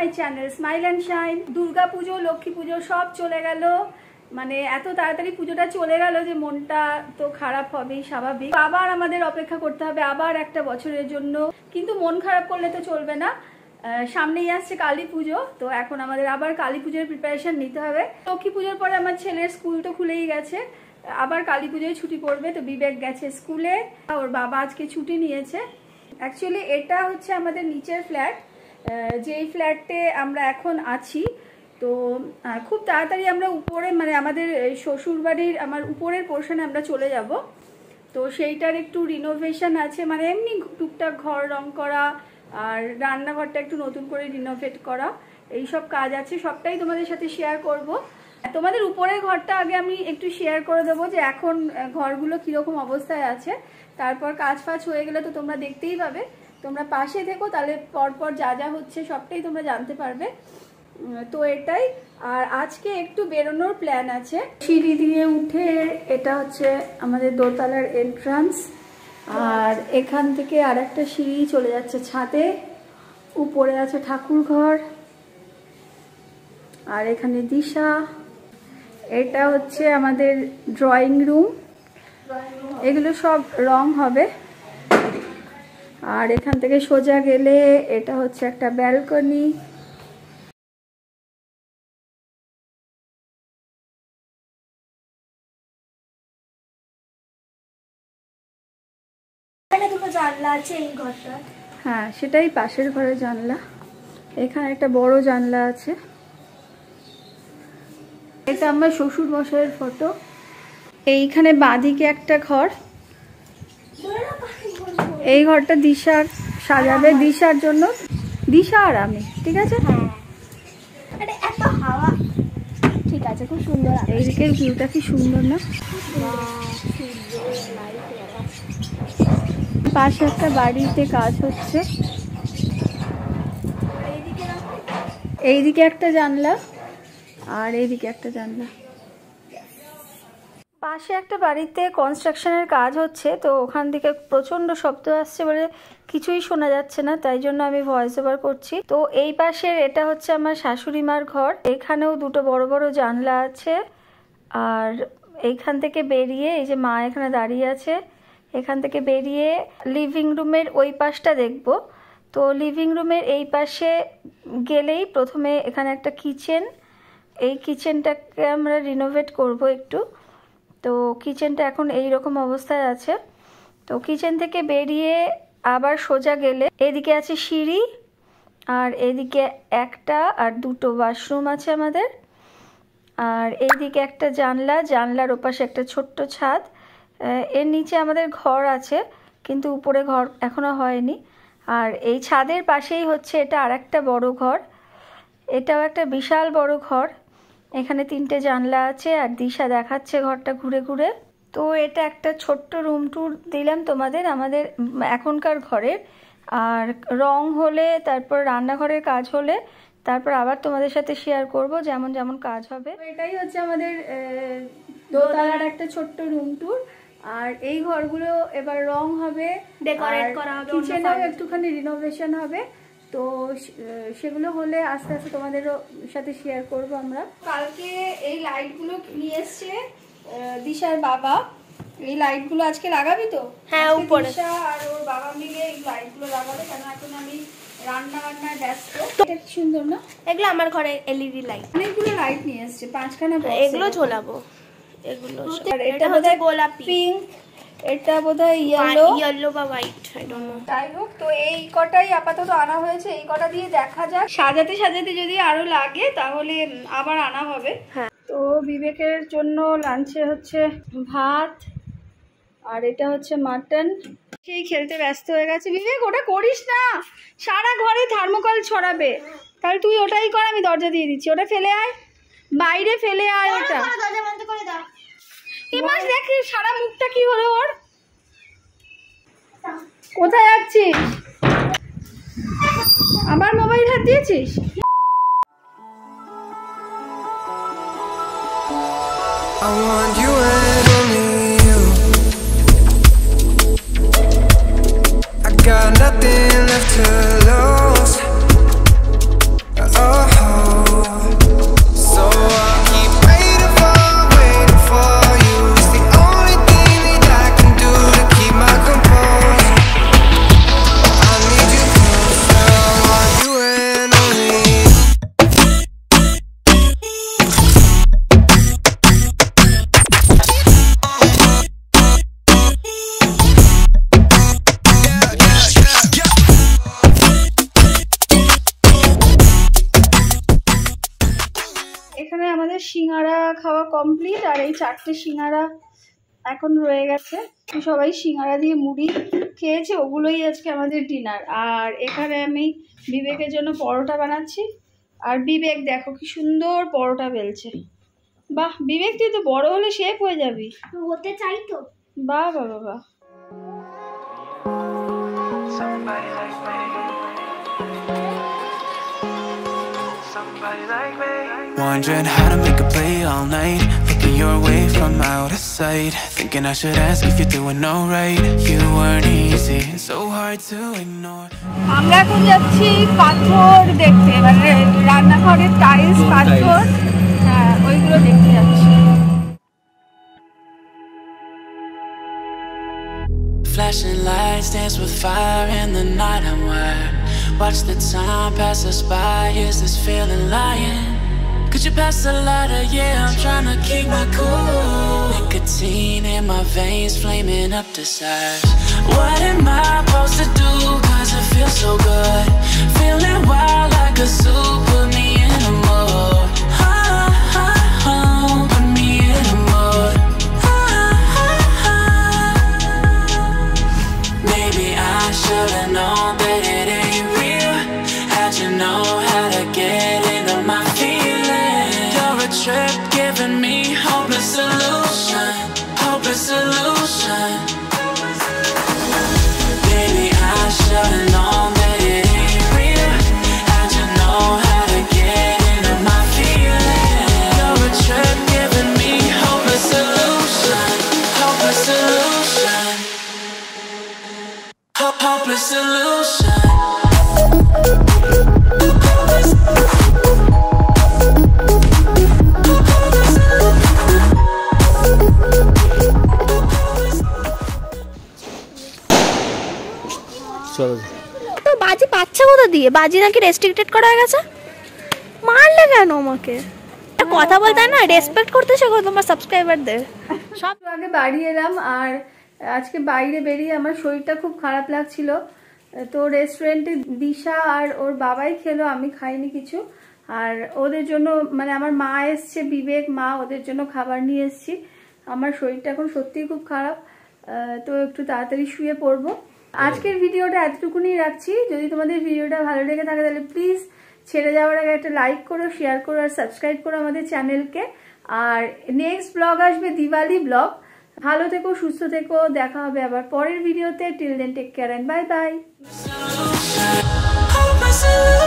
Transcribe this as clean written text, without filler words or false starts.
My channel smile and shine. Durga Puja, Lakshmi পুজো সব চলে গেল, মানে এত তাড়াতাড়ি পুজোটা চলে গেল যে মনটা তো খারাপ হবেই, স্বাভাবিক। আবার আমাদের অপেক্ষা করতে হবে আবার একটা বছরের জন্য, কিন্তু মন খারাপ করলে তো চলবে না। সামনেই আসছে কালী পুজো, তো এখন আমাদের আবার কালী পুজোর প্রিপারেশন নিতে হবে। লক্ষ্মী পুজোর পরে আমার ছেলের স্কুল তো খুলেই গেছে, আবার কালী পুজোয় ছুটি পড়বে, তো বিবেক গেছে স্কুলে, ওর বাবা আজকে ছুটি নিয়েছে। অ্যাকচুয়ালি এটা হচ্ছে আমাদের নিচের ফ্ল্যাট, যেই ফ্ল্যাটে আমরা এখন আছি। তো খুব তাড়াতাড়ি আমরা উপরে, মানে আমাদের শ্বশুরবাড়ির আমার উপরের পোর্শনে আমরা চলে যাব। তো সেইটার একটু রিনোভেশন আছে, মানে এমনি টুকটাক ঘর রং করা আর রান্নাঘরটা একটু নতুন করে রিনোভেট করা, এই সব কাজ আছে। সবটাই তোমাদের সাথে শেয়ার করব। তোমাদের উপরের ঘরটা আগে আমি একটু শেয়ার করে দেবো যে এখন ঘরগুলো কীরকম অবস্থায় আছে, তারপর কাজ ফাজ হয়ে গেলে তো তোমরা দেখতেই পাবে। তোমরা পাশে থেকো, তাহলে পরপর যা যা হচ্ছে সবটাই তোমরা জানতে পারবে। তো এটাই। আর আজকে একটু বেরোনোর প্ল্যান আছে, সিঁড়ি দিয়ে উঠে, এটা হচ্ছে আমাদের দোতলার এন্ট্রান্স, আর এখান থেকে আর একটা সিঁড়ি চলে যাচ্ছে ছাদে, উপরে আছে ঠাকুর ঘর, আর এখানে দিশা। এটা হচ্ছে আমাদের ড্রয়িং রুম, এগুলো সব রং হবে। আর এখান থেকে সোজা গেলে এটা হচ্ছে একটা ব্যালকনি। জানলা আছে এই ঘরটা, হ্যাঁ সেটাই পাশের ঘরে জানলা। এখানে একটা বড় জানলা আছে। এটা আমার শ্বশুর মশাইয়ের ফটো। এইখানে বাঁদিকে একটা ঘর, এই ঘরটা দিশা সাজাবে, দিশার জন্য, দিশা আর আমি, ঠিক আছে? এত হাওয়া, ঠিক আছে, খুব সুন্দর। এইদিকের ভিউটা কি সুন্দর না? পাশে একটা বাড়িতে কাজ হচ্ছে। এইদিকে একটা জানলা আর এইদিকে একটা জানলা। পাশে একটা বাড়িতে কনস্ট্রাকশনের কাজ হচ্ছে, তো ওখান থেকে প্রচণ্ড শব্দ আসছে বলে কিছুই শোনা যাচ্ছে না, তাই জন্য আমি ভয়েস ওভার করছি। তো এই পাশের এটা হচ্ছে আমার শাশুড়ি মার ঘর, এখানেও দুটো বড় বড় জানলা আছে। আর এইখান থেকে বেরিয়ে, এই যে মা এখানে দাঁড়িয়ে আছে, এখান থেকে বেরিয়ে লিভিং রুমের ওই পাশটা দেখব। তো লিভিং রুমের এই পাশে গেলেই প্রথমে এখানে একটা কিচেন, এই কিচেনটাকে আমরা রিনোভেট করব একটু। তো কিচেনটা এখন এই রকম অবস্থায় আছে। তো কিচেন থেকে বেরিয়ে আবার সোজা গেলে এদিকে আছে সিঁড়ি, আর এদিকে একটা আর দুটো ওয়াশরুম আছে আমাদের, আর এইদিকে একটা জানলা, জানলার ওপাশে একটা ছোট্ট ছাদ। এর নিচে আমাদের ঘর আছে, কিন্তু উপরে ঘর এখনো হয়নি। আর এই ছাদের পাশেই হচ্ছে এটা আর একটা বড় ঘর, এটাও একটা বিশাল বড় ঘর। এখানে তিনটে জানলা আছে, আর দিশা দেখাচ্ছে ঘরটা ঘুরে ঘুরে। তো এটা একটা ছোট্ট রুম ট্যুর দিলাম তোমাদের আমাদের এখনকার ঘরের। আর রং হলে, তারপর রান্নাঘরের কাজ হলে, তারপর আবার তোমাদের সাথে শেয়ার করব যেমন যেমন কাজ হবে। এটাই হচ্ছে আমাদের দোতলার একটা ছোট্ট রুম ট্যুর। আর এই ঘরগুলো এবার রং হবে, ডেকোরেট করা হবে, কিচেনেও একটুখানি রিনোভেশন হবে। তো সেগুলো হলে আস্তে আস্তে তোমাদেরও সাথে শেয়ার করব আমরা। কালকে এই লাইটগুলো নিয়ে এসছে দিশার বাবা, এই লাইটগুলো আজকে লাগাবি তো? হ্যাঁ, উপরে দিশা আর ওর বাবা মিলে এই লাইটগুলো লাগাবে, কারণ এখন আমি রান্নায় ব্যস্ত। এটা কি সুন্দর না? এগুলো আমার ঘরে এলইডি লাইট, অনেকগুলো লাইট নিয়ে এসছে, 5খানা বক্স। এগুলো ঝোলাবো, এগুলো। এটা বোধহয় গোলাপি, পিঙ্ক, এটা বোধহয় ইয়েলো বা হোয়াইট, আই ডোন্ট নো। যাই হোক, তো এই কটাই আপাতত আনা হয়েছে, এই কটা দিয়ে দেখা যাক। সাজাতে সাজাতে যদি আরো লাগে তাহলে আবার আনা হবে। হ্যাঁ। তো বিবেকের জন্য লাঞ্চে হচ্ছে ভাত, আর এটা হচ্ছে মাটন। সেই খেলতে ব্যস্ত হয়ে গেছে। বিবেক, ওটা করিস না, সারা ঘরে থার্মোকল ছড়াবে। তাহলে তুই ওটাই কর, আমি দরজা দিয়ে দিচ্ছি। ওটা ফেলে আয়, বাইরে ফেলে আয় ওটা। এই মাস দেখ সারা মুখটা কি হলো ওর। কোথায় যাচ্ছিস? আবার মোবাইল হাত দিয়েছিস? I want you and only you. I got nothing left to lose. আমাদের সিঙ্গারা খাওয়া কমপ্লিট, আর এই 4টে সিঙ্গারা এখন রয়ে গেছে। সবাই সিঙ্গারা দিয়ে মুড়ি খেয়েছে, ওগুলোই আজকে আমাদের ডিনার। আর এখানে আমি বিবেকের জন্য পরোটা বানাচ্ছি, আর বিবেক দেখো কি সুন্দর পরোটা বেলছে। বাহ বিবেক, তুই তো বড় হলে শেফ হয়ে যাবি। হতে চাই তো। বাহ বাহ বাহ। Wondering how to make a play all night, looking your way from out of sight, thinking I should ask if you're doing alright. You weren't easy, so hard to ignore. আমরা এখন যাচ্ছি পাথর দেখতে, মানে রান্নাঘরের টাইলস পাথর, হ্যাঁ ওইগুলো দেখতে যাচ্ছি। Flashing lights dance with fire in the night. I'm wired. Watch the time pass us by. Is this feeling lying? Could you pass the lighter? Yeah, I'm trying to keep my cool. Nicotine in my veins, flaming up desires. What am I supposed to do? Cause it feels so good. Feeling wild like a zoo. Put me in a mood. Put me in a mood. Maybe I should've known that it ain't real. How'd you know how to get into my feelings? You're a trip giving me hopeless solution. Hopeless solution. Maybe I should've known that it ain't real. How'd you know how to get into my feelings? You're a trip giving me hopeless solution. Hopeless solution. Hopeless solution. চলো তো বাজি পাচ্ছে কোথা দিয়ে? বাজি নাকি restricted করা হয়ে গেছে। মারলে কেন আমাকে? কথা বলতে না, রেসপেক্ট করতে শেখো তোমার সাবস্ক্রাইবারদের। সব আগে বাড়ি এলাম, আর আজকে বাইরে বেরিয়ে আমার শরীরটা খুব খারাপ লাগছিল। তো রেস্টুরেন্টে দিশা আর ওর বাবাই খেলো, আমি খাইনি কিছু। আর ওদের জন্য মানে আমার মা এসছে, বিবেক মা, ওদের জন্য খাবার নিয়ে এসছি। আমার শরীরটা এখন সত্যিই খুব খারাপ, তো একটু তাড়াতাড়ি শুয়ে পড়বো। আজকের ভিডিওটা এতটুকুনি রাখছি। যদি তোমাদের ভিডিওটা ভালো লেগে থাকে তাহলে প্লিজ ছেড়ে যাওয়ার আগে একটা লাইক করো, শেয়ার করো আর সাবস্ক্রাইব করো আমাদের চ্যানেলকে। আর নেক্সট ব্লগ আসবে দিওয়ালি ব্লগ। ভালো থেকো, সুস্থ থেকো, দেখা হবে আবার পরের ভিডিওতে। Till then take care and bye by.